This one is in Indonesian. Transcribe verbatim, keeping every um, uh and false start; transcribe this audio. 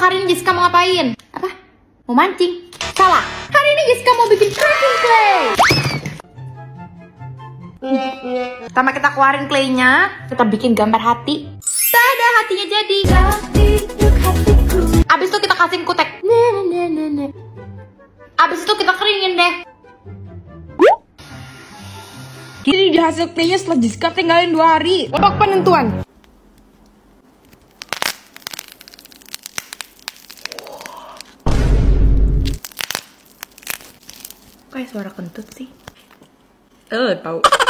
Hari ini Jessica mau ngapain? Apa? Mau mancing? Salah. Hari ini Jessica mau bikin crafting clay. Pertama kita keluarin claynya, kita bikin gambar hati. Tada, hatinya jadi. Abis itu kita kasih kutek. Abis itu kita keringin deh. Ini di hasil claynya setelah Jessica tinggalin dua hari. Babak penentuan. Kayak suara kentut sih. Eh, tahu.